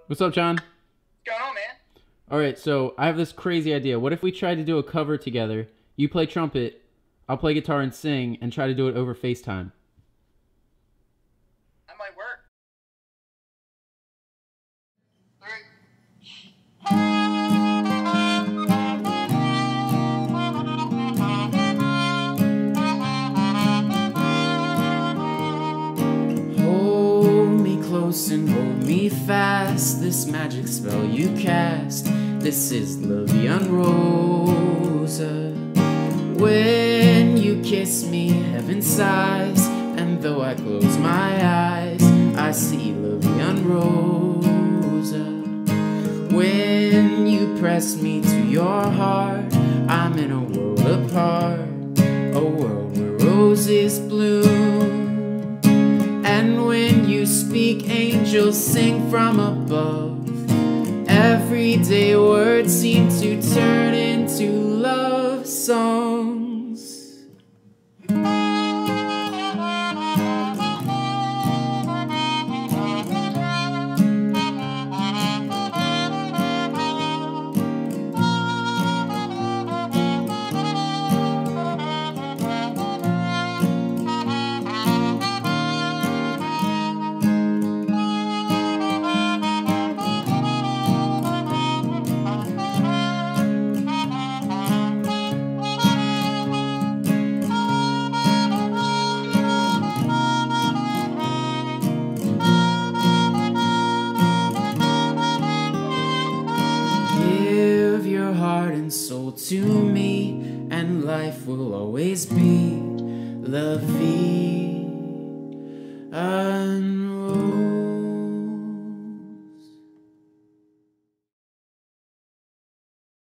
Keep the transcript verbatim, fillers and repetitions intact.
What's up, John? What's going on, man? All right, so I have this crazy idea. What if we tried to do a cover together? You play trumpet, I'll play guitar and sing, and try to do it over FaceTime. That might work. Three. Hold me close and hold me fast. This magic spell you cast. This is La Vie En Rose. When you kiss me, heaven sighs, and though I close my eyes, I see La Vie En Rose. When you press me to your heart, I'm in a world apart, a world where roses bloom. And when you speak, angels sing from above. Everyday words seem to turn into love songs. Give your heart and soul to me, and life will always be La Vie